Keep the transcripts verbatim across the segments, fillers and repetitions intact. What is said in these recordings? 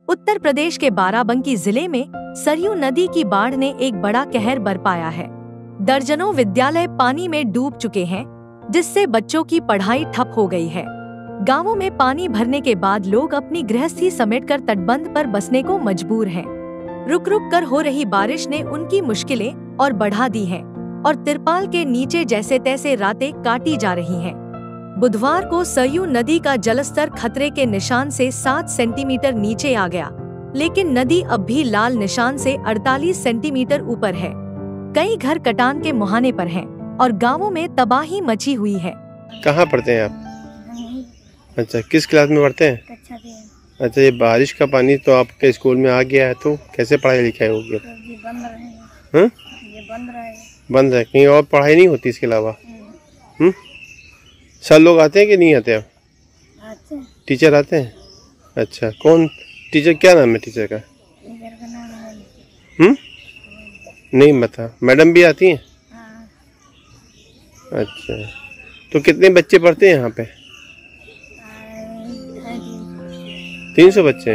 उत्तर प्रदेश के बाराबंकी जिले में सरयू नदी की बाढ़ ने एक बड़ा कहर बरपाया है। दर्जनों विद्यालय पानी में डूब चुके हैं, जिससे बच्चों की पढ़ाई ठप हो गई है। गांवों में पानी भरने के बाद लोग अपनी गृहस्थी समेटकर तटबंध पर बसने को मजबूर हैं। रुक रुक कर हो रही बारिश ने उनकी मुश्किलें और बढ़ा दी हैं और तिरपाल के नीचे जैसे तैसे रातें काटी जा रही हैं। बुधवार को सरयू नदी का जलस्तर खतरे के निशान से सात सेंटीमीटर नीचे आ गया, लेकिन नदी अब भी लाल निशान से अड़तालीस सेंटीमीटर ऊपर है। कई घर कटान के मुहाने पर हैं और गांवों में तबाही मची हुई है। कहाँ पढ़ते हैं आप? अच्छा, किस क्लास में पढ़ते हैं? अच्छा, ये बारिश का पानी तो आपके स्कूल में आ गया है, तो कैसे पढ़ाई लिखाई होगी? बंद रहे ये बंद रहे बंद है, कहीं और पढ़ाई नहीं होती इसके अलावा? हम्म सर लोग आते हैं कि नहीं आते? आते टीचर आते हैं? अच्छा, कौन टीचर, क्या नाम है टीचर का? हम्म नहीं पता। मैडम भी आती हैं? अच्छा, तो कितने बच्चे पढ़ते हैं यहाँ पे? तीन सौ बच्चे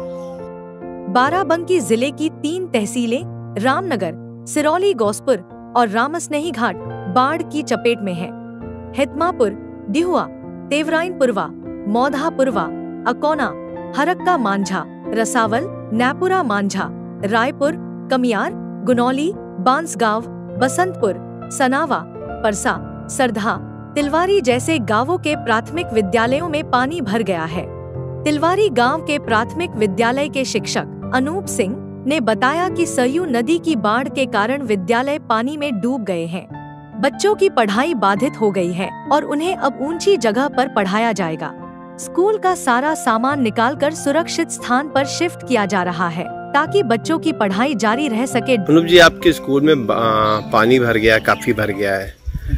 हैं। बाराबंकी जिले की तीन तहसीलें रामनगर, सिरौली गौसपुर और रामसनेही घाट बाढ़ की चपेट में है। हितमापुर, डिहुआ, तेवराइनपुरवा, मौधापुरवा, अकोना, हरक्का मांझा, रसावल, नैपुरा मांझा, रायपुर, कमियार, गुनौली, बांसगांव, बसंतपुर, सनावा, परसा, सरधा, तिलवारी जैसे गांवों के प्राथमिक विद्यालयों में पानी भर गया है। तिलवारी गांव के प्राथमिक विद्यालय के शिक्षक अनूप सिंह ने बताया कि सरयू नदी की बाढ़ के कारण विद्यालय पानी में डूब गए हैं। बच्चों की पढ़ाई बाधित हो गई है और उन्हें अब ऊंची जगह पर पढ़ाया जाएगा। स्कूल का सारा सामान निकालकर सुरक्षित स्थान पर शिफ्ट किया जा रहा है, ताकि बच्चों की पढ़ाई जारी रह सके। अनूप जी, आपके स्कूल में पानी भर गया, काफी भर गया है।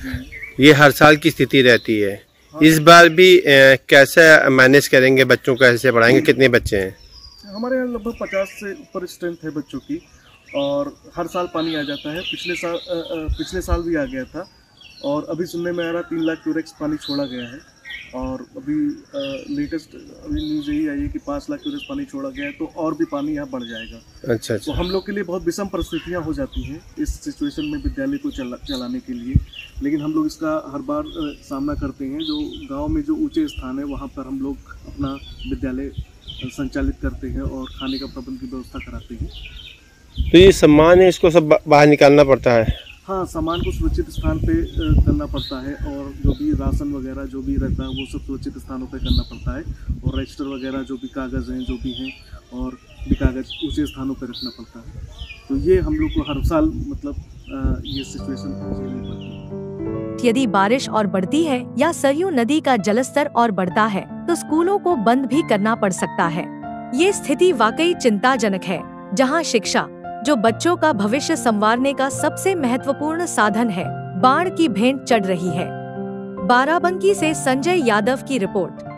ये हर साल की स्थिति रहती है, इस बार भी ए, कैसे मैनेज करेंगे? बच्चों को कैसे पढ़ाएंगे? कितने बच्चे हैं? हमारे यहाँ लगभग पचास से ऊपर स्ट्रेंथ है बच्चों की, और हर साल पानी आ जाता है। पिछले साल आ, आ, पिछले साल भी आ गया था, और अभी सुनने में आ रहा तीन लाख क्यूरेक्स पानी छोड़ा गया है। और अभी लेटेस्ट अभी न्यूज़ यही आई है कि पाँच लाख क्यूरेक्स पानी छोड़ा गया है, तो और भी पानी यहाँ बढ़ जाएगा। अच्छा, अच्छा। तो हम लोग के लिए बहुत विषम परिस्थितियाँ हो जाती हैं इस सिचुएशन में विद्यालय को चला, चलाने के लिए, लेकिन हम लोग इसका हर बार आ, सामना करते हैं। जो गाँव में जो ऊँचे स्थान है वहाँ पर हम लोग अपना विद्यालय संचालित करते हैं और खाने का प्रबंध की व्यवस्था कराते हैं। तो ये सामान है, इसको सब बाहर निकालना पड़ता है? हाँ, सामान को सुरक्षित स्थान पे करना पड़ता है, और जो भी राशन वगैरह जो भी रहता है वो सब सुरक्षित स्थानों पे करना पड़ता है, और रजिस्टर वगैरह जो भी कागज़ हैं जो भी हैं और भी कागज़ ऊंचे स्थानों पे रखना पड़ता है। तो ये हम लोग को हर साल मतलब ये सिचुएशन झेलनी पड़ती है। यदि बारिश और बढ़ती है या सरयू नदी का जलस्तर और बढ़ता है तो स्कूलों को बंद भी करना पड़ सकता है। ये स्थिति वाकई चिंताजनक है, जहां शिक्षा, जो बच्चों का भविष्य संवारने का सबसे महत्वपूर्ण साधन है, बाढ़ की भेंट चढ़ रही है। बाराबंकी से संजय यादव की रिपोर्ट।